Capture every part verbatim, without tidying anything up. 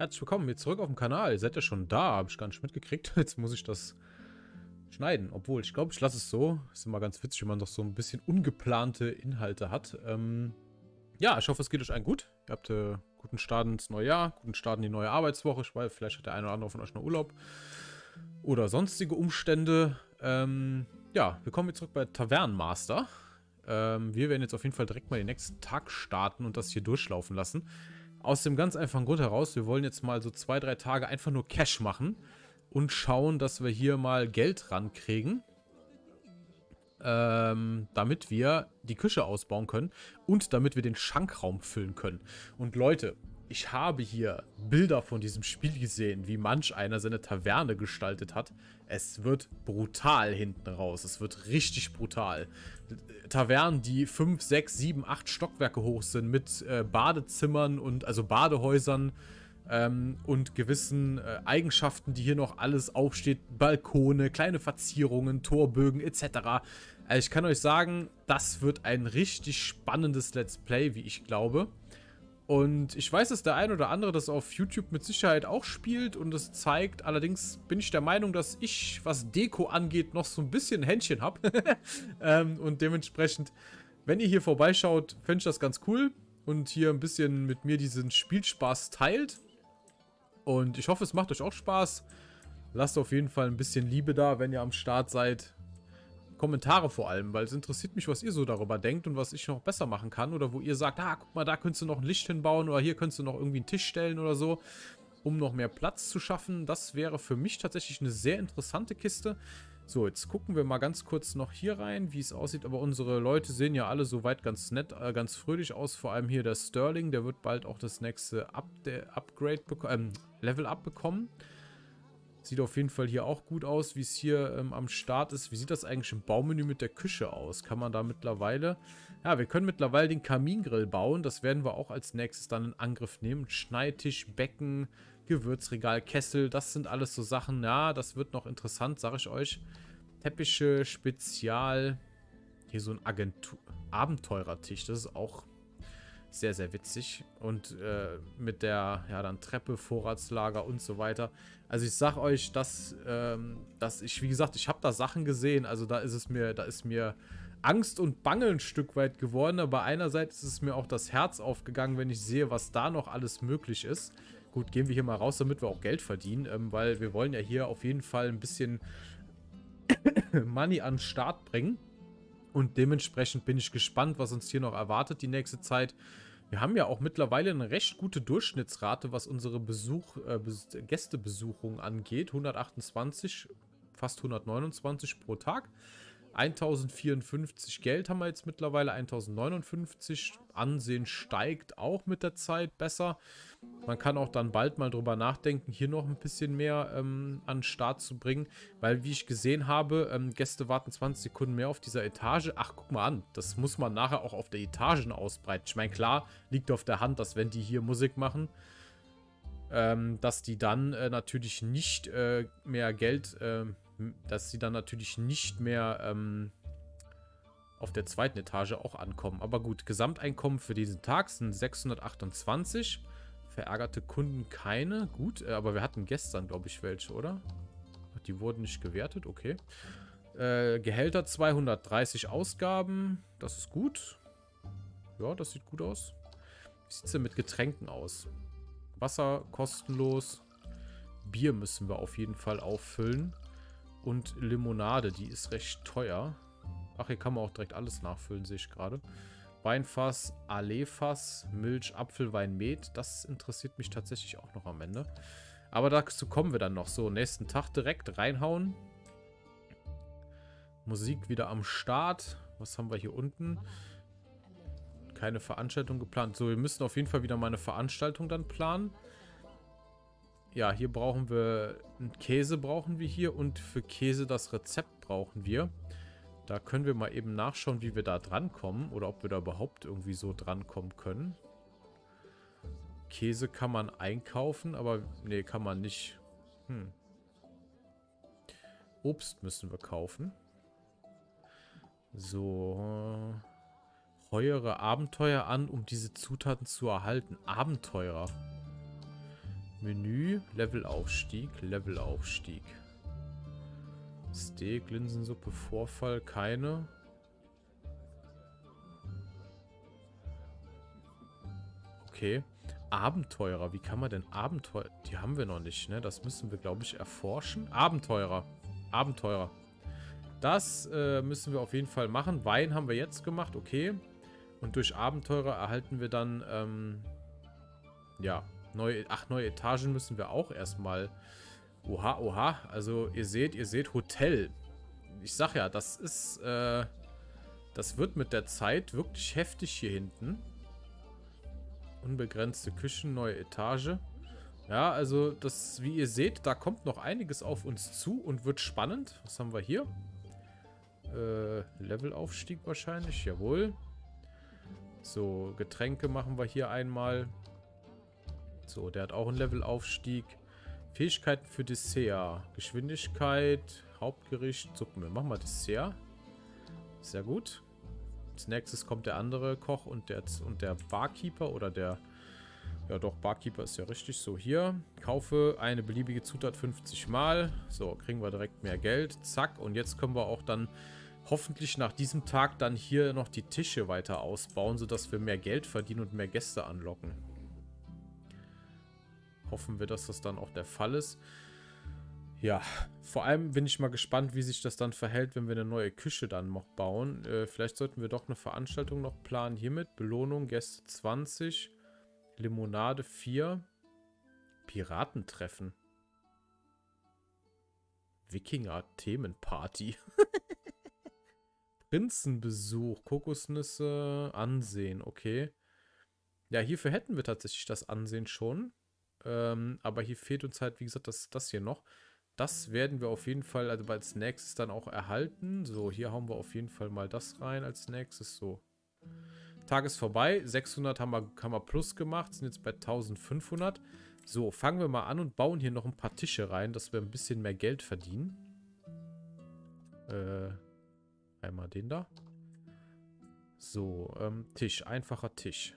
Herzlich willkommen hier zurück auf dem Kanal. Ihr seid ja schon da, habe ich gar nicht mitgekriegt. Jetzt muss ich das schneiden. Obwohl, ich glaube, ich lasse es so. Ist immer ganz witzig, wenn man doch so ein bisschen ungeplante Inhalte hat. Ähm, ja, ich hoffe, es geht euch allen gut. Ihr habt äh, guten Start ins neue Jahr, guten Start in die neue Arbeitswoche. Ich weiß, vielleicht hat der eine oder andere von euch noch Urlaub. Oder sonstige Umstände. Ähm, ja, wir kommen jetzt zurück bei Tavernenmaster. Ähm, wir werden jetzt auf jeden Fall direkt mal den nächsten Tag starten und das hier durchlaufen lassen. Aus dem ganz einfachen Grund heraus, wir wollen jetzt mal so zwei, drei Tage einfach nur Cash machen und schauen, dass wir hier mal Geld rankriegen, ähm, damit wir die Küche ausbauen können und damit wir den Schankraum füllen können. Und Leute, ich habe hier Bilder von diesem Spiel gesehen, wie manch einer seine Taverne gestaltet hat. Es wird brutal hinten raus. Es wird richtig brutal. Tavernen, die fünf, sechs, sieben, acht Stockwerke hoch sind, mit äh, Badezimmern und also Badehäusern ähm, und gewissen äh, Eigenschaften, die hier noch alles aufsteht. Balkone, kleine Verzierungen, Torbögen et cetera. Also ich kann euch sagen, das wird ein richtig spannendes Let's Play, wie ich glaube. Und ich weiß, dass der ein oder andere das auf YouTube mit Sicherheit auch spielt und es zeigt. Allerdings bin ich der Meinung, dass ich, was Deko angeht, noch so ein bisschen ein Händchen habe. ähm, und dementsprechend, wenn ihr hier vorbeischaut, fände ich das ganz cool. Und hier ein bisschen mit mir diesen Spielspaß teilt. Und ich hoffe, es macht euch auch Spaß. Lasst auf jeden Fall ein bisschen Liebe da, wenn ihr am Start seid. Kommentare vor allem, weil es interessiert mich, was ihr so darüber denkt und was ich noch besser machen kann. Oder wo ihr sagt, ah, guck mal, da könntest du noch ein Licht hinbauen oder hier könntest du noch irgendwie einen Tisch stellen oder so, um noch mehr Platz zu schaffen. Das wäre für mich tatsächlich eine sehr interessante Kiste. So, jetzt gucken wir mal ganz kurz noch hier rein, wie es aussieht. Aber unsere Leute sehen ja alle soweit ganz nett, äh, ganz fröhlich aus. Vor allem hier der Sterling, der wird bald auch das nächste Up Upgrade, ähm, Level Up bekommen. Sieht auf jeden Fall hier auch gut aus, wie es hier ähm, am Start ist. Wie sieht das eigentlich im Baumenü mit der Küche aus? Kann man da mittlerweile... Ja, wir können mittlerweile den Kamingrill bauen. Das werden wir auch als nächstes dann in Angriff nehmen. Schneidtisch, Becken, Gewürzregal, Kessel. Das sind alles so Sachen. Ja, das wird noch interessant, sage ich euch. Teppiche, Spezial. Hier so ein Agentur Abenteurertisch. Das ist auch... sehr, sehr witzig. Und äh, mit der, ja, dann Treppe, Vorratslager und so weiter. Also ich sag euch, dass, ähm, dass ich, wie gesagt, ich habe da Sachen gesehen. Also da ist es mir, da ist mir Angst und Bange ein Stück weit geworden. Aber einerseits ist es mir auch das Herz aufgegangen, wenn ich sehe, was da noch alles möglich ist. Gut, gehen wir hier mal raus, damit wir auch Geld verdienen. Ähm, weil wir wollen ja hier auf jeden Fall ein bisschen Money an den Start bringen. Und dementsprechend bin ich gespannt, was uns hier noch erwartet die nächste Zeit. Wir haben ja auch mittlerweile eine recht gute Durchschnittsrate, was unsere Besuch, äh, Gästebesuchung angeht. hundertachtundzwanzig, fast hundertneunundzwanzig pro Tag. eintausendvierundfünfzig Geld haben wir jetzt mittlerweile, eintausendneunundfünfzig. Ansehen steigt auch mit der Zeit besser. Man kann auch dann bald mal drüber nachdenken, hier noch ein bisschen mehr ähm, an den Start zu bringen. Weil, wie ich gesehen habe, ähm, Gäste warten zwanzig Sekunden mehr auf dieser Etage. Ach, guck mal an, das muss man nachher auch auf der Etagen ausbreiten. Ich meine, klar, liegt auf der Hand, dass wenn die hier Musik machen, ähm, dass die dann äh, natürlich nicht äh, mehr Geld... Äh, dass sie dann natürlich nicht mehr ähm, auf der zweiten Etage auch ankommen. Aber gut, Gesamteinkommen für diesen Tag sind sechshundertachtundzwanzig. Verärgerte Kunden keine. Gut, äh, aber wir hatten gestern, glaube ich, welche, oder? Die wurden nicht gewertet, okay. Äh, Gehälter zweihundertdreißig Ausgaben. Das ist gut. Ja, das sieht gut aus. Wie sieht es denn mit Getränken aus? Wasser kostenlos. Bier müssen wir auf jeden Fall auffüllen. Und Limonade, die ist recht teuer. Ach, hier kann man auch direkt alles nachfüllen, sehe ich gerade. Weinfass, Aleefass, Milch, Apfelwein, Met. Das interessiert mich tatsächlich auch noch am Ende. Aber dazu kommen wir dann noch. So, nächsten Tag direkt reinhauen. Musik wieder am Start. Was haben wir hier unten? Keine Veranstaltung geplant. So, wir müssen auf jeden Fall wieder mal eine Veranstaltung dann planen. Ja, hier brauchen wir einen Käse brauchen wir hier und für Käse das Rezept brauchen wir. Da können wir mal eben nachschauen, wie wir da drankommen oder ob wir da überhaupt irgendwie so drankommen können. Käse kann man einkaufen, aber nee, kann man nicht. Hm. Obst müssen wir kaufen. So. Heuere Abenteuer an, um diese Zutaten zu erhalten. Abenteurer. Menü, Levelaufstieg, Levelaufstieg. Steak, Linsensuppe, Vorfall, keine. Okay. Abenteurer, wie kann man denn Abenteurer... Die haben wir noch nicht, ne? Das müssen wir, glaube ich, erforschen. Abenteurer. Abenteurer. Das äh, müssen wir auf jeden Fall machen. Wein haben wir jetzt gemacht, okay. Und durch Abenteurer erhalten wir dann, ähm, ja, neue, ach, neue Etagen müssen wir auch erstmal. Oha, oha. Also ihr seht, ihr seht Hotel. Ich sag ja, das ist, äh, das wird mit der Zeit wirklich heftig hier hinten. Unbegrenzte Küchen, neue Etage. Ja, also das, wie ihr seht, da kommt noch einiges auf uns zu und wird spannend. Was haben wir hier? Äh, Levelaufstieg wahrscheinlich, jawohl. So, Getränke machen wir hier einmal. So, der hat auch einen Levelaufstieg. Fähigkeiten für Dessert. Geschwindigkeit, Hauptgericht, Suppen. Wir machen mal Dessert. Sehr gut. Als nächstes kommt der andere Koch und der, und der Barkeeper oder der... Ja doch, Barkeeper ist ja richtig. So, hier. Kaufe eine beliebige Zutat fünfzig Mal. So, kriegen wir direkt mehr Geld. Zack. Und jetzt können wir auch dann hoffentlich nach diesem Tag dann hier noch die Tische weiter ausbauen, sodass wir mehr Geld verdienen und mehr Gäste anlocken. Hoffen wir, dass das dann auch der Fall ist. Ja, vor allem bin ich mal gespannt, wie sich das dann verhält, wenn wir eine neue Küche dann noch bauen. Äh, vielleicht sollten wir doch eine Veranstaltung noch planen hiermit. Belohnung, Gäste zwanzig, Limonade vier, Piratentreffen. Wikinger-Themenparty. Prinzenbesuch, Kokosnüsse, Ansehen, okay. Ja, hierfür hätten wir tatsächlich das Ansehen schon. Ähm, aber hier fehlt uns halt, wie gesagt, das, das hier noch. Das werden wir auf jeden Fall also als nächstes dann auch erhalten. So, hier hauen wir auf jeden Fall mal das rein als nächstes. So. Tag ist vorbei. sechshundert haben wir, haben wir plus gemacht. Sind jetzt bei eintausendfünfhundert. So, fangen wir mal an und bauen hier noch ein paar Tische rein, dass wir ein bisschen mehr Geld verdienen. Äh, einmal den da. So, ähm, Tisch. Einfacher Tisch.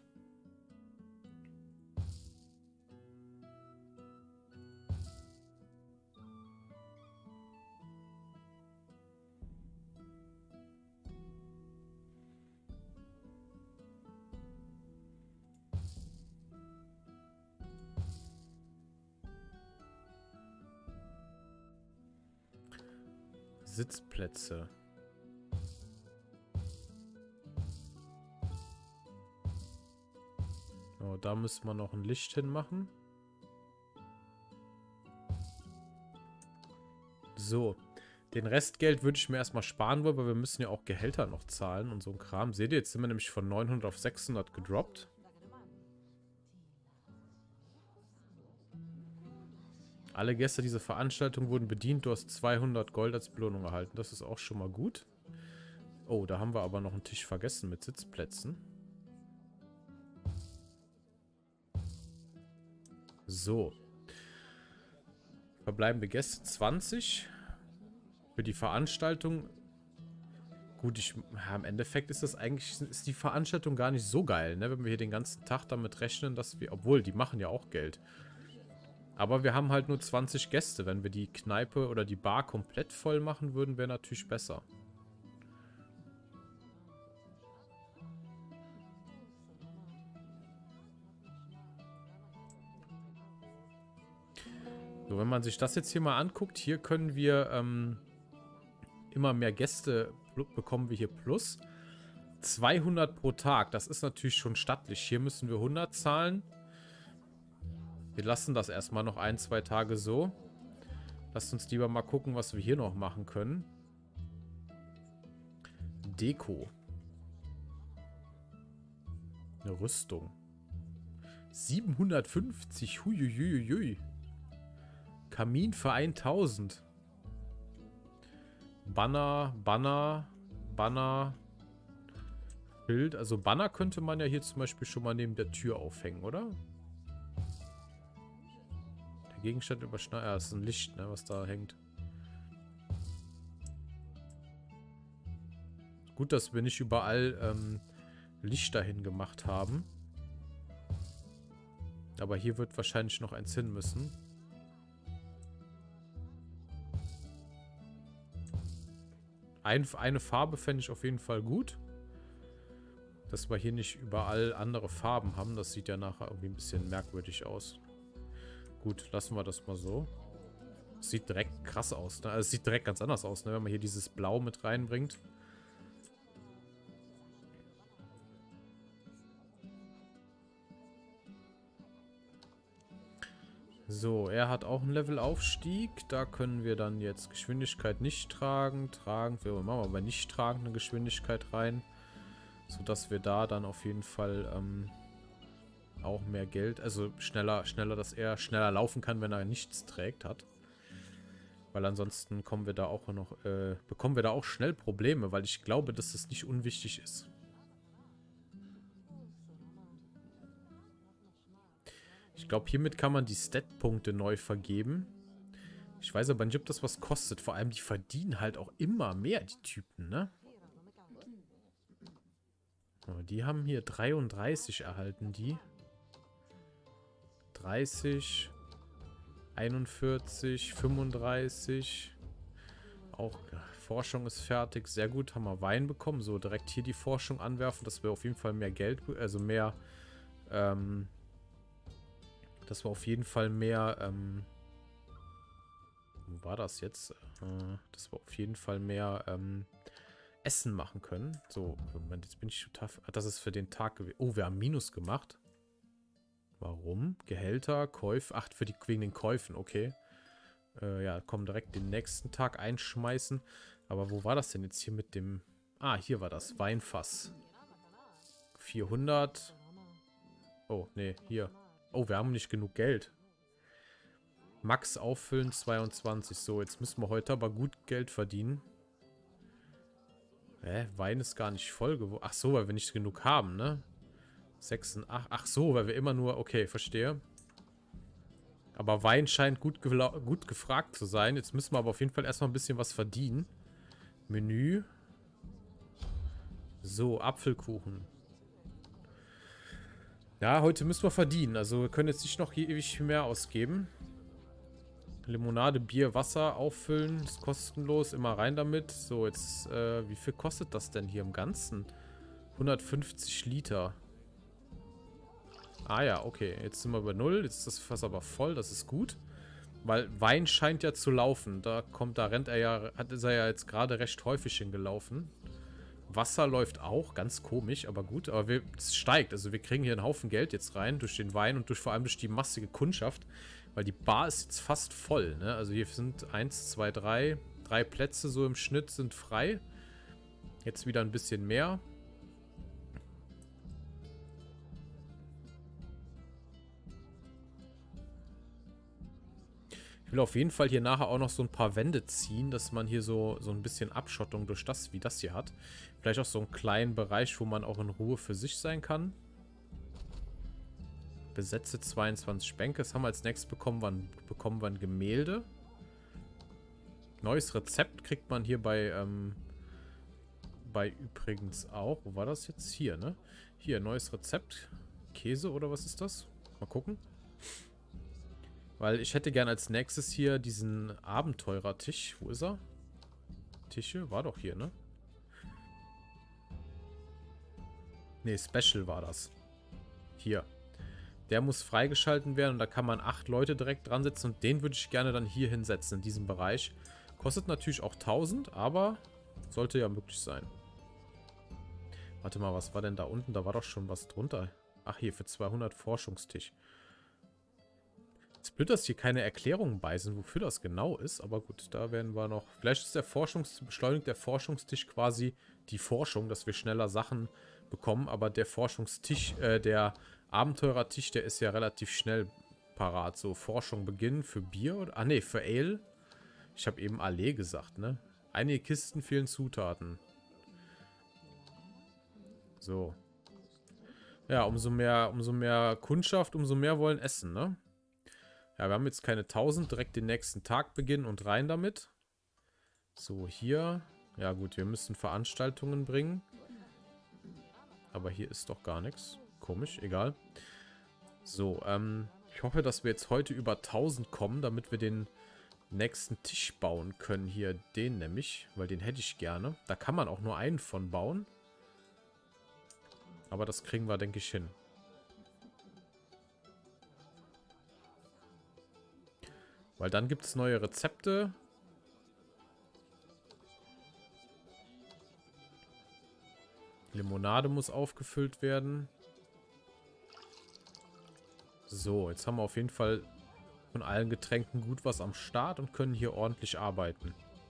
Sitzplätze. Oh, da müssen wir noch ein Licht hinmachen. So. Den Restgeld würde ich mir erstmal sparen wollen, weil wir müssen ja auch Gehälter noch zahlen und so ein Kram. Seht ihr, jetzt sind wir nämlich von neunhundert auf sechshundert gedroppt. Alle Gäste dieser Veranstaltung wurden bedient. Du hast zweihundert Gold als Belohnung erhalten. Das ist auch schon mal gut. Oh, da haben wir aber noch einen Tisch vergessen mit Sitzplätzen. So. Verbleibende Gäste zwanzig. Für die Veranstaltung. Gut, ich, ja, im Endeffekt ist das eigentlich, ist die Veranstaltung gar nicht so geil, ne? Wenn wir hier den ganzen Tag damit rechnen, dass wir, obwohl, die machen ja auch Geld. Aber wir haben halt nur zwanzig Gäste. Wenn wir die Kneipe oder die Bar komplett voll machen würden, wäre natürlich besser. So, wenn man sich das jetzt hier mal anguckt, hier können wir ähm, immer mehr Gäste bekommen wir hier plus. zweihundert pro Tag, das ist natürlich schon stattlich. Hier müssen wir hundert zahlen. Wir lassen das erstmal noch ein, zwei Tage so. Lasst uns lieber mal gucken, was wir hier noch machen können. Deko. Eine Rüstung. siebenhundertfünfzig. Huiuiuiui. Kamin für tausend. Banner, Banner, Banner. Schild. Also Banner könnte man ja hier zum Beispiel schon mal neben der Tür aufhängen, oder? Gegenstand überschneiden. Ja, das ist ein Licht, ne, was da hängt. Gut, dass wir nicht überall ähm, Lichter hin gemacht haben. Aber hier wird wahrscheinlich noch eins hin müssen. Ein, eine Farbe fände ich auf jeden Fall gut. Dass wir hier nicht überall andere Farben haben. Das sieht ja nachher irgendwie ein bisschen merkwürdig aus. Gut, lassen wir das mal so. Sieht direkt krass aus, ne? Also es sieht direkt ganz anders aus, ne? Wenn man hier dieses Blau mit reinbringt. So, er hat auch einen Levelaufstieg. Da können wir dann jetzt Geschwindigkeit nicht tragen. Tragen wir, machen wir aber nicht tragende Geschwindigkeit rein. Sodass wir da dann auf jeden Fall ähm, auch mehr Geld, also schneller, schneller, dass er schneller laufen kann, wenn er nichts trägt hat. Weil ansonsten kommen wir da auch noch, äh, bekommen wir da auch schnell Probleme, weil ich glaube, dass das nicht unwichtig ist. Ich glaube, hiermit kann man die Stat-Punkte neu vergeben. Ich weiß aber nicht, ob das was kostet. Vor allem, die verdienen halt auch immer mehr, die Typen, ne? Oh, die haben hier dreiunddreißig erhalten, die. dreißig, einundvierzig, fünfunddreißig. Auch Forschung ist fertig. Sehr gut, haben wir Wein bekommen. So, direkt hier die Forschung anwerfen, dass wir auf jeden Fall mehr Geld, also mehr, ähm, dass wir auf jeden Fall mehr, ähm, wo war das jetzt? Äh, dass wir auf jeden Fall mehr, ähm, Essen machen können. So, Moment, jetzt bin ich total... Das ist für den Tag gewesen. Oh, wir haben Minus gemacht. Warum? Gehälter, Käufe. Ach, für die, wegen den Käufen, okay. Äh, ja, komm, direkt den nächsten Tag einschmeißen. Aber wo war das denn jetzt hier mit dem... Ah, hier war das. Weinfass. vierhundert. Oh, nee, hier. Oh, wir haben nicht genug Geld. Max auffüllen, zweiundzwanzig. So, jetzt müssen wir heute aber gut Geld verdienen. Hä? Wein ist gar nicht voll geworden. Ach so, weil wir nicht genug haben, ne? sechs und acht. Ach so, weil wir immer nur... Okay, verstehe. Aber Wein scheint gut, gut gefragt zu sein. Jetzt müssen wir aber auf jeden Fall erstmal ein bisschen was verdienen. Menü. So, Apfelkuchen. Ja, heute müssen wir verdienen. Also wir können jetzt nicht noch hier ewig mehr ausgeben. Limonade, Bier, Wasser auffüllen. Ist kostenlos. Immer rein damit. So, jetzt, äh, wie viel kostet das denn hier im Ganzen? hundertfünfzig Liter. Ah ja, okay. Jetzt sind wir bei null. Jetzt ist das Fass aber voll. Das ist gut. Weil Wein scheint ja zu laufen. Da kommt, da rennt er ja, hat ist er ja jetzt gerade recht häufig hingelaufen. Wasser läuft auch. Ganz komisch, aber gut. Aber wir, es steigt. Also wir kriegen hier einen Haufen Geld jetzt rein. Durch den Wein und durch vor allem durch die massige Kundschaft. Weil die Bar ist jetzt fast voll, ne? Also hier sind eins, zwei, drei, drei Plätze so im Schnitt sind frei. Jetzt wieder ein bisschen mehr. Ich will auf jeden Fall hier nachher auch noch so ein paar Wände ziehen, dass man hier so, so ein bisschen Abschottung durch das, wie das hier hat. Vielleicht auch so einen kleinen Bereich, wo man auch in Ruhe für sich sein kann. Besetze zweiundzwanzig Bänke. Das haben wir als nächstes bekommen. Wir, bekommen wir ein Gemälde. Neues Rezept kriegt man hier bei, ähm, bei übrigens auch. Wo war das jetzt? Hier, ne? Hier, neues Rezept. Käse oder was ist das? Mal gucken. Weil ich hätte gern als nächstes hier diesen Abenteurertisch. Wo ist er? Tische? War doch hier, ne? Ne, Special war das. Hier. Der muss freigeschalten werden und da kann man acht Leute direkt dran setzen und den würde ich gerne dann hier hinsetzen, in diesem Bereich. Kostet natürlich auch tausend, aber sollte ja möglich sein. Warte mal, was war denn da unten? Da war doch schon was drunter. Ach, hier für zweihundert Forschungstisch. Es ist blöd, dass hier keine Erklärungen bei sind, wofür das genau ist, aber gut, da werden wir noch... Vielleicht ist der Forschungs... beschleunigt der Forschungstisch quasi die Forschung, dass wir schneller Sachen bekommen, aber der Forschungstisch, äh, der Abenteurertisch, der ist ja relativ schnell parat. So, Forschung beginnen für Bier oder... Ah, ne, für Ale. Ich habe eben Ale gesagt, ne? Einige Kisten fehlen Zutaten. So. Ja, umso mehr, umso mehr Kundschaft, umso mehr wollen essen, ne? Ja, wir haben jetzt keine tausend. Direkt den nächsten Tag beginnen und rein damit. So, hier. Ja gut, wir müssen Veranstaltungen bringen. Aber hier ist doch gar nichts. Komisch, egal. So, ähm, ich hoffe, dass wir jetzt heute über tausend kommen, damit wir den nächsten Tisch bauen können. Hier, den nämlich, weil den hätte ich gerne. Da kann man auch nur einen von bauen. Aber das kriegen wir, denke ich, hin. Weil dann gibt es neue Rezepte. Limonade muss aufgefüllt werden. So, jetzt haben wir auf jeden Fall von allen Getränken gut was am Start und können hier ordentlich arbeiten.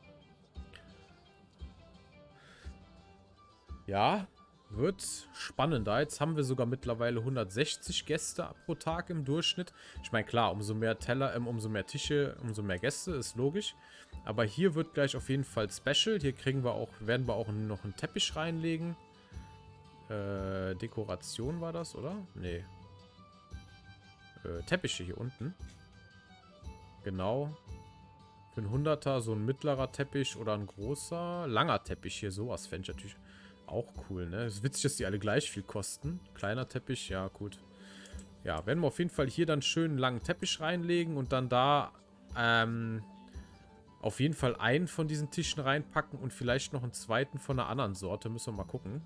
Ja, wird spannender. Jetzt haben wir sogar mittlerweile hundertsechzig Gäste pro Tag im Durchschnitt. Ich meine, klar, umso mehr Teller, ähm, umso mehr Tische, umso mehr Gäste, ist logisch. Aber hier wird gleich auf jeden Fall Special. Hier kriegen wir auch, werden wir auch noch einen Teppich reinlegen. Äh, Dekoration war das, oder? Nee. Äh, Teppiche hier unten. Genau. Für einen Hunderter so ein mittlerer Teppich oder ein großer, langer Teppich hier. Sowas fände ich natürlich auch cool, ne? Es ist witzig, dass die alle gleich viel kosten. Kleiner Teppich, ja gut. Ja, werden wir auf jeden Fall hier dann schön einen langen Teppich reinlegen und dann da ähm, auf jeden Fall einen von diesen Tischen reinpacken und vielleicht noch einen zweiten von einer anderen Sorte. Müssen wir mal gucken.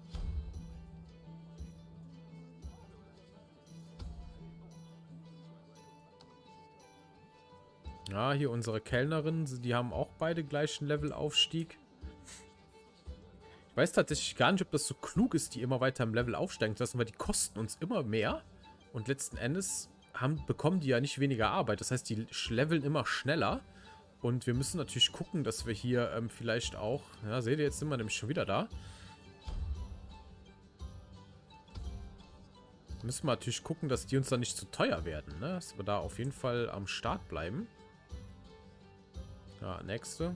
Ja, hier unsere Kellnerinnen, die haben auch beide gleichen Levelaufstieg. Ich weiß tatsächlich gar nicht, ob das so klug ist, die immer weiter im Level aufsteigen zu lassen, weil die kosten uns immer mehr. Und letzten Endes haben, bekommen die ja nicht weniger Arbeit. Das heißt, die leveln immer schneller. Und wir müssen natürlich gucken, dass wir hier ähm, vielleicht auch... Ja, seht ihr, jetzt sind wir nämlich schon wieder da. Müssen wir natürlich gucken, dass die uns dann nicht zu teuer werden, ne? Dass wir da auf jeden Fall am Start bleiben. Ja, nächste.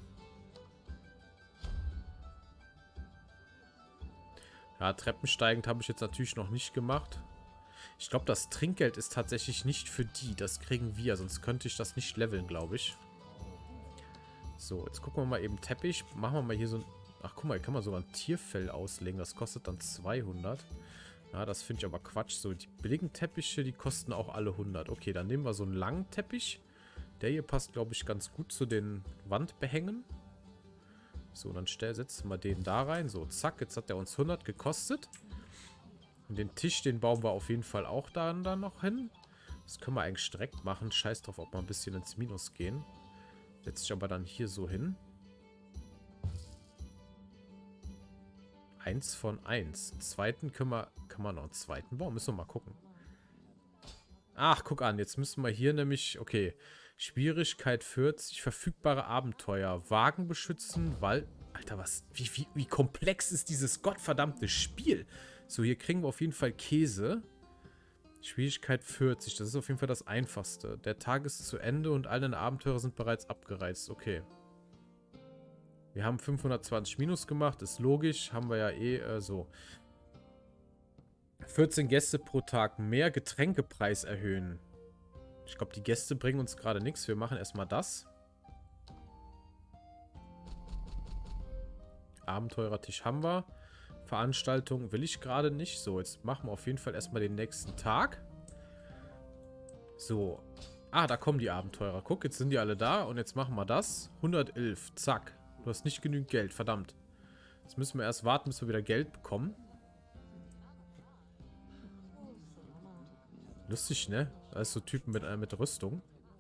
Ja, treppensteigend habe ich jetzt natürlich noch nicht gemacht. Ich glaube, das Trinkgeld ist tatsächlich nicht für die. Das kriegen wir, sonst könnte ich das nicht leveln, glaube ich. So, jetzt gucken wir mal eben Teppich. Machen wir mal hier so ein... Ach, guck mal, hier kann man sogar ein Tierfell auslegen. Das kostet dann zweihundert. Ja, das finde ich aber Quatsch. So, die billigen Teppiche, die kosten auch alle hundert. Okay, dann nehmen wir so einen langen Teppich. Der hier passt, glaube ich, ganz gut zu den Wandbehängen. So, dann setzen wir den da rein. So, zack, jetzt hat der uns hundert gekostet. Und den Tisch, den bauen wir auf jeden Fall auch da dann noch hin. Das können wir eigentlich direkt machen. Scheiß drauf, ob wir ein bisschen ins Minus gehen. Setze ich aber dann hier so hin. Eins von eins. Einen zweiten können wir... Kann man noch einen zweiten bauen? Müssen wir mal gucken. Ach, guck an. Jetzt müssen wir hier nämlich... Okay. Schwierigkeit vierzig. Verfügbare Abenteuer. Wagen beschützen. Wald... Alter, was... Wie, wie, wie komplex ist dieses gottverdammte Spiel? So, hier kriegen wir auf jeden Fall Käse. Schwierigkeit vierzig. Das ist auf jeden Fall das Einfachste. Der Tag ist zu Ende und all deine Abenteurer sind bereits abgereist. Okay. Wir haben fünfhundertzwanzig Minus gemacht. Ist logisch. Haben wir ja eh äh, so. vierzehn Gäste pro Tag mehr. Getränkepreis erhöhen. Ich glaube, die Gäste bringen uns gerade nichts. Wir machen erstmal das. Abenteurertisch haben wir. Veranstaltung will ich gerade nicht. So, jetzt machen wir auf jeden Fall erstmal den nächsten Tag. So. Ah, da kommen die Abenteurer. Guck, jetzt sind die alle da. Und jetzt machen wir das. hundertelf. Zack. Du hast nicht genügend Geld. Verdammt. Jetzt müssen wir erst warten, bis wir wieder Geld bekommen. Lustig, ne? Da ist so Typen mit, äh, mit Rüstung.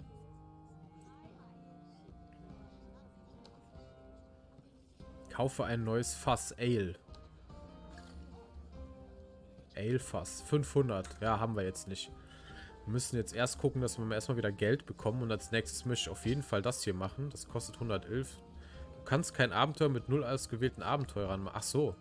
Kaufe ein neues Fass. Ale. Ale-Fass. fünfhundert. Ja, haben wir jetzt nicht. Wir müssen jetzt erst gucken, dass wir erstmal wieder Geld bekommen. Und als nächstes möchte ich auf jeden Fall das hier machen. Das kostet hundertelf. Du kannst kein Abenteuer mit null ausgewählten Abenteurern machen. Ach so.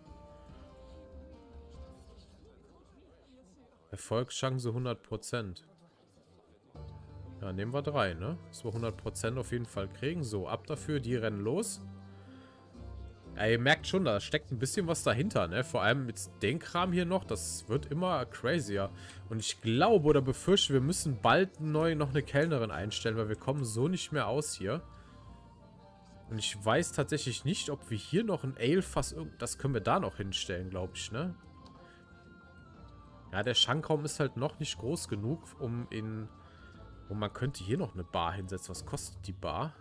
Erfolgschance hundert Prozent. Ja, nehmen wir drei, ne? Dass wir hundert Prozent auf jeden Fall kriegen. So, ab dafür. Die rennen los. Ja, ihr merkt schon, da steckt ein bisschen was dahinter, ne? Vor allem mit dem Kram hier noch, das wird immer crazier. Und ich glaube oder befürchte, wir müssen bald neu noch eine Kellnerin einstellen, weil wir kommen so nicht mehr aus hier. Und ich weiß tatsächlich nicht, ob wir hier noch ein Ale-Fass... Das können wir da noch hinstellen, glaube ich, ne? Ja, der Schankraum ist halt noch nicht groß genug, um in... Und man könnte hier noch eine Bar hinsetzen. Was kostet die Bar?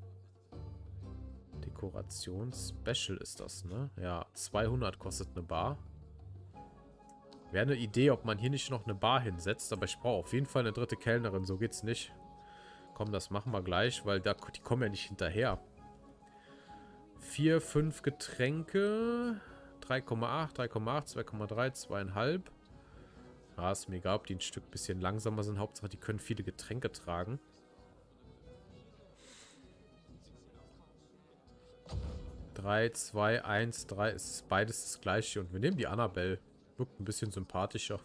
Dekoration Special ist das, ne? Ja, zweihundert kostet eine Bar. Wäre eine Idee, ob man hier nicht noch eine Bar hinsetzt. Aber ich brauche auf jeden Fall eine dritte Kellnerin. So geht's nicht. Komm, das machen wir gleich, weil da, die kommen ja nicht hinterher. vier, fünf Getränke. drei Komma acht, drei Komma acht, zwei Komma drei, zwei Komma fünf. Ja, ist mir egal, ob die ein Stück bisschen langsamer sind. Hauptsache, die können viele Getränke tragen. drei, zwei, eins, drei. Es ist beides das gleiche. Und wir nehmen die Annabelle. Wirkt ein bisschen sympathischer.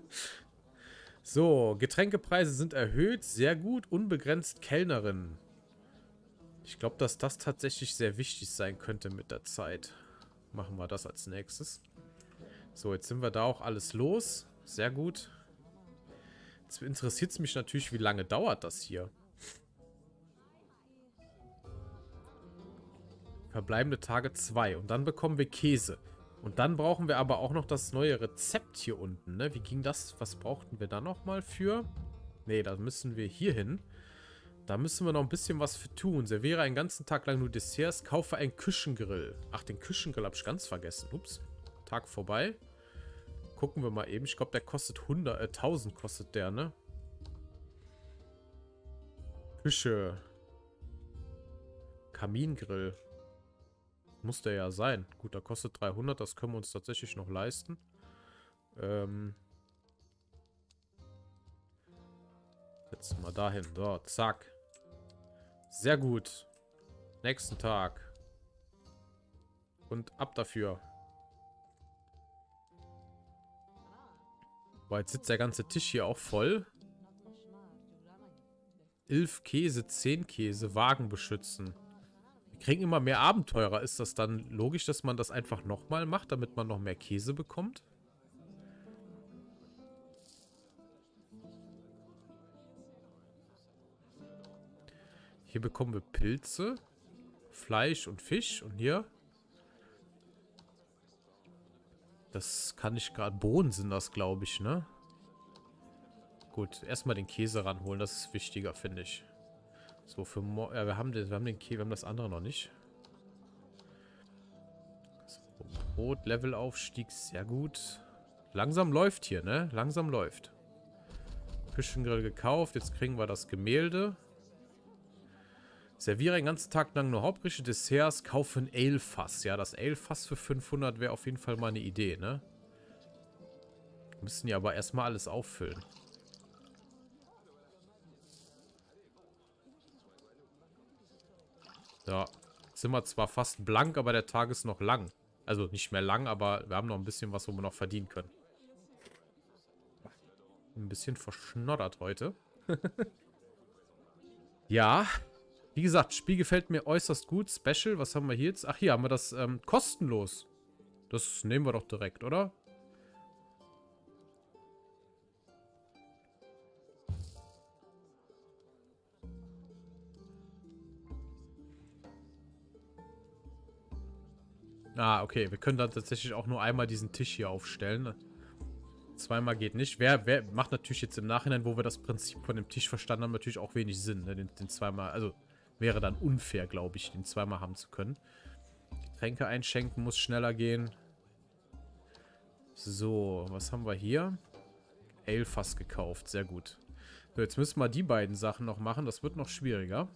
So, Getränkepreise sind erhöht. Sehr gut. Unbegrenzt Kellnerin. Ich glaube, dass das tatsächlich sehr wichtig sein könnte mit der Zeit. Machen wir das als nächstes. So, jetzt sind wir da auch alles los. Sehr gut. Jetzt interessiert es mich natürlich, wie lange dauert das hier. Verbleibende Tage zwei. Und dann bekommen wir Käse. Und dann brauchen wir aber auch noch das neue Rezept hier unten, ne? Wie ging das? Was brauchten wir da nochmal für? Ne, da müssen wir hier hin. Da müssen wir noch ein bisschen was für tun. Serviere einen ganzen Tag lang nur Desserts. Kaufe einen Küchengrill. Ach, den Küchengrill habe ich ganz vergessen. Ups. Tag vorbei. Gucken wir mal eben. Ich glaube, der kostet hundert, äh, tausend kostet der, ne? Küche. Kamingrill. Muss der ja sein. Gut, der kostet dreihundert. Das können wir uns tatsächlich noch leisten. Ähm. Setzen wir dahin. So, zack. Sehr gut. Nächsten Tag. Und ab dafür. Boah, jetzt sitzt der ganze Tisch hier auch voll. elf Käse, zehn Käse, Wagen beschützen. Wir kriegen immer mehr Abenteurer. Ist das dann logisch, dass man das einfach nochmal macht, damit man noch mehr Käse bekommt? Hier bekommen wir Pilze, Fleisch und Fisch. Und hier... Das kann ich gerade... Bohnen sind das, glaube ich, ne? Gut, erstmal den Käse ranholen. Das ist wichtiger, finde ich. So, für... Mo ja, wir haben, den, wir haben den Käse, wir haben das andere noch nicht. So, Brot, Levelaufstieg, sehr gut. Langsam läuft hier, ne? Langsam läuft. Küchengrill gekauft. Jetzt kriegen wir das Gemälde. Serviere den ganzen Tag lang nur Hauptgerichte, Desserts, kaufe ein Ale-Fass. Ja, das Ale-Fass für fünfhundert wäre auf jeden Fall mal eine Idee, ne? Wir müssen ja aber erstmal alles auffüllen. Ja, jetzt sind wir zwar fast blank, aber der Tag ist noch lang. Also nicht mehr lang, aber wir haben noch ein bisschen was, wo wir noch verdienen können. Ein bisschen verschnoddert heute. Ja. Wie gesagt, Spiel gefällt mir äußerst gut. Special, was haben wir hier jetzt? Ach, hier haben wir das ähm, kostenlos. Das nehmen wir doch direkt, oder? Ah, okay. Wir können dann tatsächlich auch nur einmal diesen Tisch hier aufstellen. Zweimal geht nicht. Wer, wer macht natürlich jetzt im Nachhinein, wo wir das Prinzip von dem Tisch verstanden haben, natürlich auch wenig Sinn, ne? Den, den zweimal, also... Wäre dann unfair, glaube ich, den zweimal haben zu können. Getränke einschenken muss schneller gehen. So, was haben wir hier? Ale-Fass gekauft, sehr gut. So, jetzt müssen wir die beiden Sachen noch machen. Das wird noch schwieriger.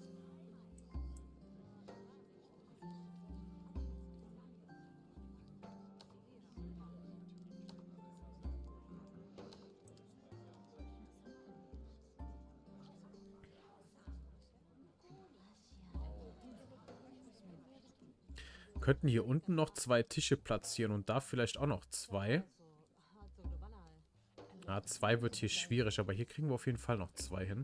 Könnten hier unten noch zwei Tische platzieren und da vielleicht auch noch zwei. Ja, zwei wird hier schwierig, aber hier kriegen wir auf jeden Fall noch zwei hin.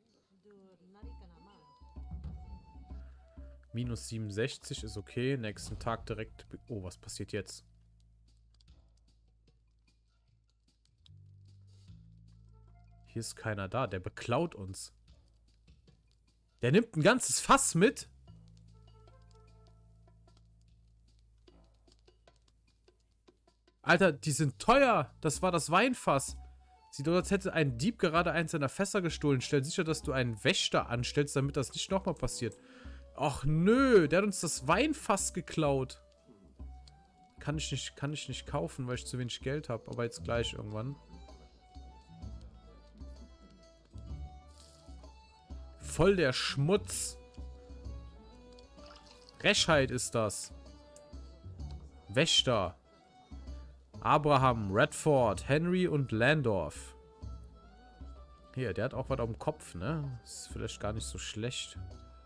Minus siebenundsechzig ist okay. Nächsten Tag direkt... Oh, was passiert jetzt? Hier ist keiner da. Der beklaut uns. Der nimmt ein ganzes Fass mit. Alter, die sind teuer. Das war das Weinfass. Sieht aus, als hätte ein Dieb gerade eins seiner Fässer gestohlen. Stell sicher, dass du einen Wächter anstellst, damit das nicht nochmal passiert. Ach nö, der hat uns das Weinfass geklaut. Kann ich nicht, kann ich nicht kaufen, weil ich zu wenig Geld habe. Aber jetzt gleich irgendwann. Voll der Schmutz. Frechheit ist das. Wächter. Abraham, Redford, Henry und Landorf. Hier, der hat auch was auf dem Kopf, ne? Ist vielleicht gar nicht so schlecht.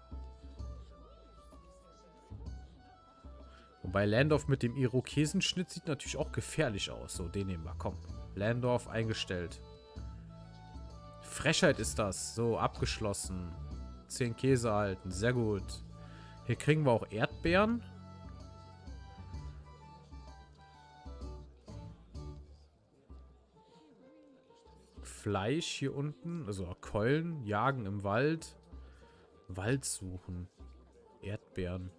Wobei Landorf mit dem Irokesenschnitt sieht natürlich auch gefährlich aus. So, den nehmen wir. Komm. Landorf eingestellt. Frechheit ist das. So, abgeschlossen. Zehn Käse halten. Sehr gut. Hier kriegen wir auch Erdbeeren. Fleisch hier unten. Also Keulen. Jagen im Wald. Wald suchen. Erdbeeren.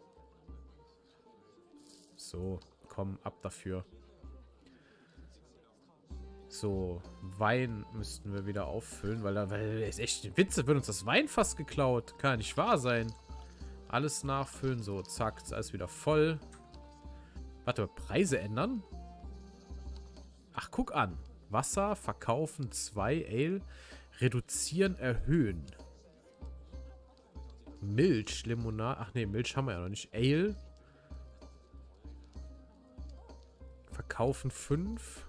So, komm, ab dafür. So, Wein müssten wir wieder auffüllen, weil da weil ist echt ein Witz, wird uns das Weinfass geklaut. Kann ja nicht wahr sein. Alles nachfüllen, so, zack, ist alles wieder voll. Warte, Preise ändern? Ach, guck an. Wasser, verkaufen, zwei, Ale, reduzieren, erhöhen. Milch, Limonade, ach nee, Milch haben wir ja noch nicht. Ale. Verkaufen fünf.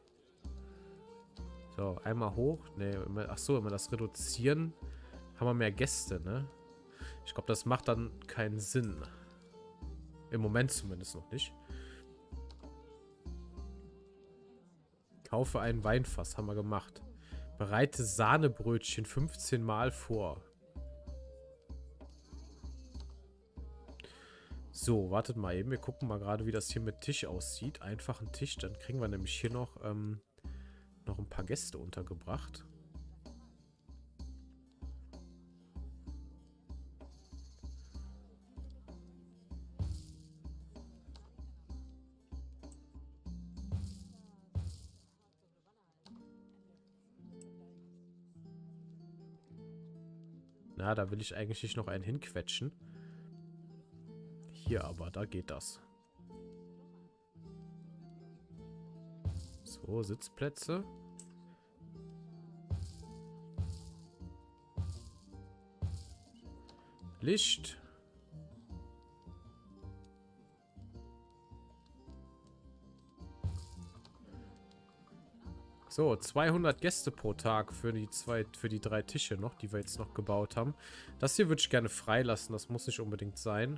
So, einmal hoch. Ne, achso, wenn wir das reduzieren, haben wir mehr Gäste, ne? Ich glaube, das macht dann keinen Sinn. Im Moment zumindest noch nicht. Kaufe ein Weinfass, haben wir gemacht. Bereite Sahnebrötchen fünfzehn Mal vor. So, wartet mal eben. Wir gucken mal gerade, wie das hier mit Tisch aussieht. Einfach ein Tisch. Dann kriegen wir nämlich hier noch, ähm, noch ein paar Gäste untergebracht. Na, da will ich eigentlich nicht noch einen hinquetschen. Hier aber, da geht das. So, Sitzplätze. Licht. So, zweihundert Gäste pro Tag für die zwei, für die drei Tische noch, die wir jetzt noch gebaut haben. Das hier würde ich gerne freilassen, das muss nicht unbedingt sein.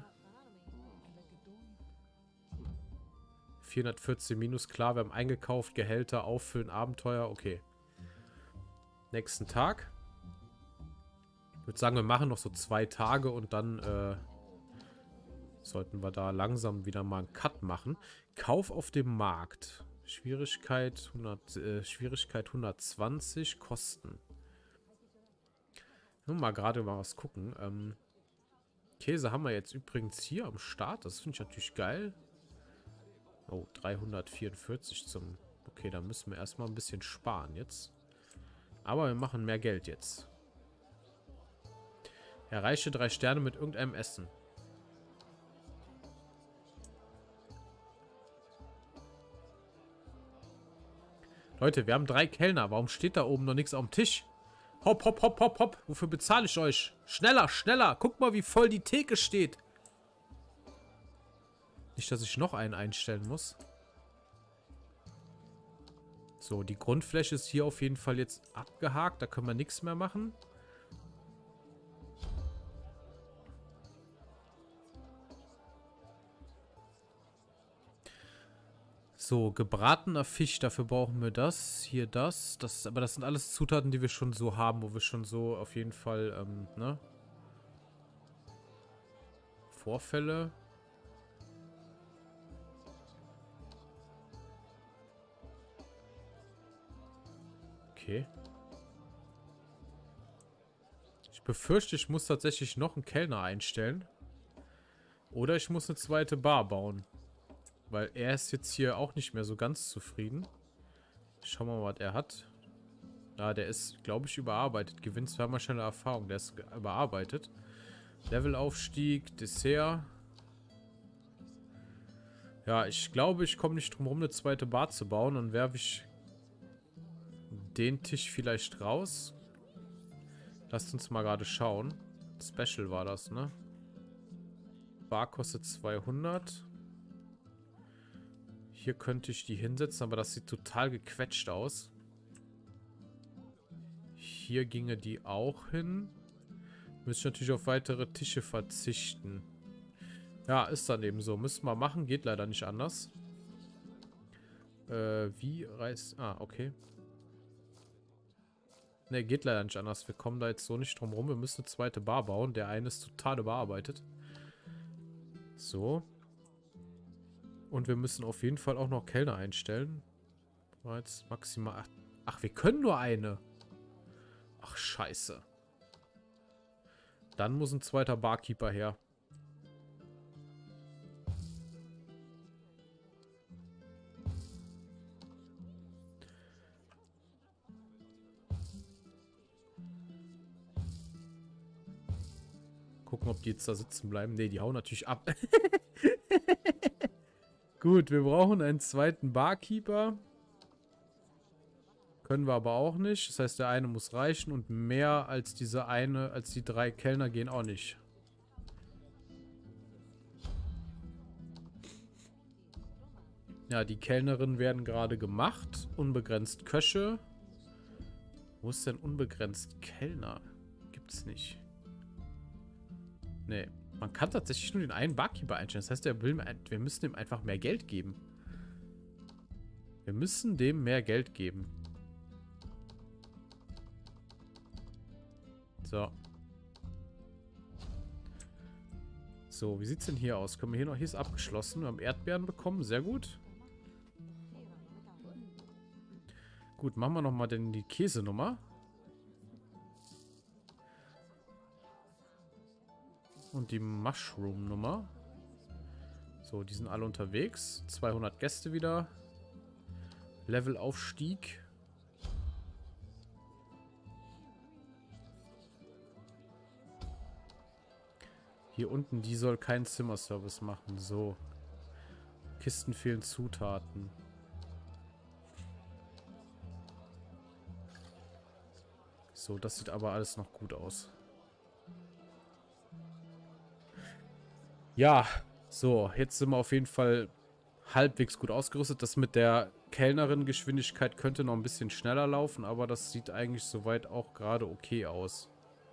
vierhundertvierzehn minus, klar, wir haben eingekauft, Gehälter, auffüllen, Abenteuer, okay. Nächsten Tag. Ich würde sagen, wir machen noch so zwei Tage und dann äh, sollten wir da langsam wieder mal einen Cut machen. Kauf auf dem Markt. Schwierigkeit, hundert, äh, Schwierigkeit hundertzwanzig, Kosten. Nur mal gerade mal was gucken. Ähm, Käse haben wir jetzt übrigens hier am Start. Das finde ich natürlich geil. Oh, dreihundertvierundvierzig zum... Okay, da müssen wir erstmal ein bisschen sparen jetzt. Aber wir machen mehr Geld jetzt. Erreiche drei Sterne mit irgendeinem Essen. Leute, wir haben drei Kellner. Warum steht da oben noch nichts auf dem Tisch? Hopp, hopp, hopp, hopp, hopp. Wofür bezahle ich euch? Schneller, schneller. Guck mal, wie voll die Theke steht. Nicht, dass ich noch einen einstellen muss. So, die Grundfläche ist hier auf jeden Fall jetzt abgehakt. Da können wir nichts mehr machen. So, gebratener Fisch, dafür brauchen wir das. Hier das. das. Aber das sind alles Zutaten, die wir schon so haben, wo wir schon so auf jeden Fall, ähm, ne? Vorfälle. Okay. Ich befürchte, ich muss tatsächlich noch einen Kellner einstellen. Oder ich muss eine zweite Bar bauen. Weil er ist jetzt hier auch nicht mehr so ganz zufrieden. Schauen wir mal, was er hat. Ja, der ist, glaube ich, überarbeitet. Gewinnt zweimal schnelle Erfahrung. Der ist überarbeitet. Levelaufstieg, Dessert. Ja, ich glaube, ich komme nicht drum rum, eine zweite Bar zu bauen. Dann werfe ich den Tisch vielleicht raus. Lasst uns mal gerade schauen. Special war das, ne? Bar kostet zweihundert. Hier könnte ich die hinsetzen, aber das sieht total gequetscht aus. Hier ginge die auch hin. Müsste ich natürlich auf weitere Tische verzichten. Ja, ist dann eben so. Müssen wir machen. Geht leider nicht anders. Äh, wie reißt... Ah, okay. Ne, geht leider nicht anders. Wir kommen da jetzt so nicht drum rum. Wir müssen eine zweite Bar bauen. Der eine ist total überarbeitet. So. Und wir müssen auf jeden Fall auch noch Kellner einstellen. Jetzt maximal... Ach, ach, wir können nur eine. Ach, scheiße. Dann muss ein zweiter Barkeeper her. Gucken, ob die jetzt da sitzen bleiben. Ne, die hauen natürlich ab. Gut, wir brauchen einen zweiten Barkeeper. Können wir aber auch nicht. Das heißt, der eine muss reichen und mehr als diese eine, als die drei Kellner gehen auch nicht. Ja, die Kellnerinnen werden gerade gemacht. Unbegrenzt Köche. Wo ist denn unbegrenzt Kellner? Gibt's nicht. Nee. Man kann tatsächlich nur den einen Barkeeper einstellen. Das heißt, der will, wir müssen ihm einfach mehr Geld geben. Wir müssen dem mehr Geld geben. So. So, wie sieht's denn hier aus? Können wir hier noch... Hier ist abgeschlossen. Wir haben Erdbeeren bekommen. Sehr gut. Gut, machen wir nochmal denn die Käsenummer. Und die Mushroom-Nummer. So, die sind alle unterwegs. zweihundert Gäste wieder. Levelaufstieg. Hier unten, die soll keinen Zimmerservice machen. So. Kisten fehlen Zutaten. So, das sieht aber alles noch gut aus. Ja, so, jetzt sind wir auf jeden Fall halbwegs gut ausgerüstet. Das mit der Kellnerin-Geschwindigkeit könnte noch ein bisschen schneller laufen, aber das sieht eigentlich soweit auch gerade okay aus.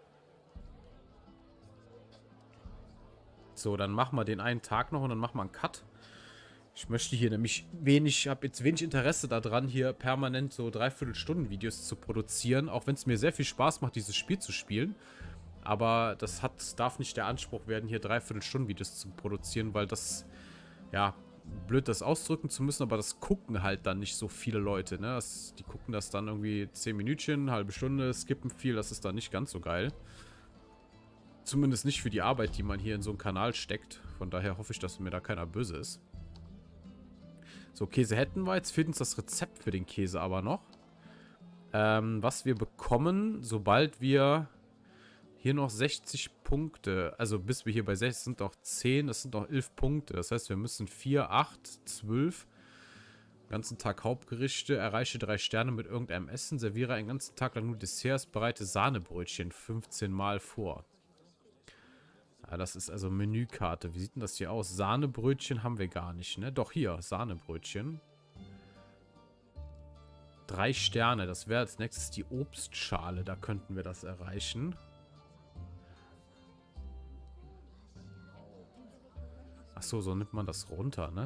So, dann machen wir den einen Tag noch und dann machen wir einen Cut. Ich möchte hier nämlich wenig, habe jetzt wenig Interesse daran, hier permanent so Dreiviertelstunden-Videos zu produzieren, auch wenn es mir sehr viel Spaß macht, dieses Spiel zu spielen. Aber das hat, darf nicht der Anspruch werden, hier Dreiviertelstunden-Videos zu produzieren, weil das, ja, blöd das ausdrücken zu müssen, aber das gucken halt dann nicht so viele Leute, ne? Das, die gucken das dann irgendwie zehn Minütchen, halbe Stunde, skippen viel, das ist dann nicht ganz so geil. Zumindest nicht für die Arbeit, die man hier in so einen Kanal steckt. Von daher hoffe ich, dass mir da keiner böse ist. So, Käse hätten wir. Jetzt fehlt uns das Rezept für den Käse aber noch. Ähm, was wir bekommen, sobald wir hier noch sechzig Punkte, also bis wir hier bei sechzig sind noch zehn, das sind noch elf Punkte. Das heißt, wir müssen vier, acht, zwölf, ganzen Tag Hauptgerichte, erreiche drei Sterne mit irgendeinem Essen, serviere einen ganzen Tag lang nur Desserts, bereite Sahnebrötchen fünfzehn Mal vor. Ja, das ist also Menükarte. Wie sieht denn das hier aus? Sahnebrötchen haben wir gar nicht, ne? Doch, hier, Sahnebrötchen. Drei Sterne, das wäre als nächstes die Obstschale. Da könnten wir das erreichen. Achso, so nimmt man das runter, ne?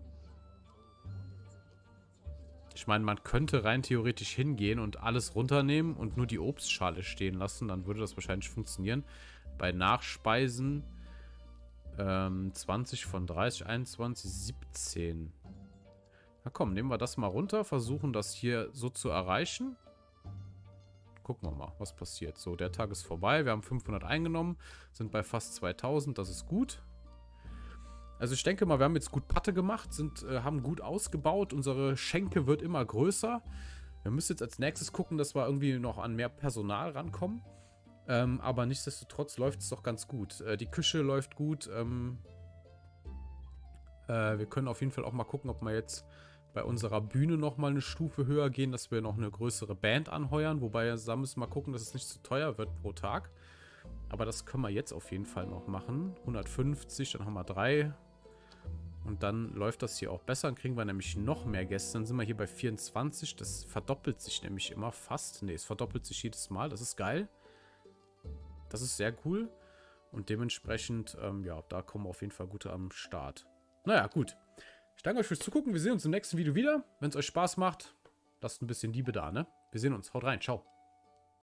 Ich meine, man könnte rein theoretisch hingehen und alles runternehmen und nur die Obstschale stehen lassen. Dann würde das wahrscheinlich funktionieren. Bei Nachspeisen ähm, zwanzig von dreißig, einundzwanzig, siebzehn. Na komm, nehmen wir das mal runter. Versuchen das hier so zu erreichen. Gucken wir mal, was passiert. So, der Tag ist vorbei. Wir haben fünfhundert eingenommen. Sind bei fast zweitausend. Das ist gut. Also ich denke mal, wir haben jetzt gut Patte gemacht, sind, äh, haben gut ausgebaut. Unsere Schenke wird immer größer. Wir müssen jetzt als nächstes gucken, dass wir irgendwie noch an mehr Personal rankommen. Ähm, aber nichtsdestotrotz läuft es doch ganz gut. Äh, die Küche läuft gut. Ähm, äh, wir können auf jeden Fall auch mal gucken, ob wir jetzt bei unserer Bühne nochmal eine Stufe höher gehen, dass wir noch eine größere Band anheuern. Wobei, da müssen wir mal gucken, dass es nicht zu teuer wird pro Tag. Aber das können wir jetzt auf jeden Fall noch machen. hundertfünfzig, dann haben wir drei. Und dann läuft das hier auch besser. Dann kriegen wir nämlich noch mehr Gäste. Dann sind wir hier bei vierundzwanzig. Das verdoppelt sich nämlich immer fast. Ne, es verdoppelt sich jedes Mal. Das ist geil. Das ist sehr cool. Und dementsprechend, ähm, ja, da kommen wir auf jeden Fall gut am Start. Naja, gut. Ich danke euch fürs Zugucken. Wir sehen uns im nächsten Video wieder. Wenn es euch Spaß macht, lasst ein bisschen Liebe da, ne? Wir sehen uns. Haut rein. Ciao.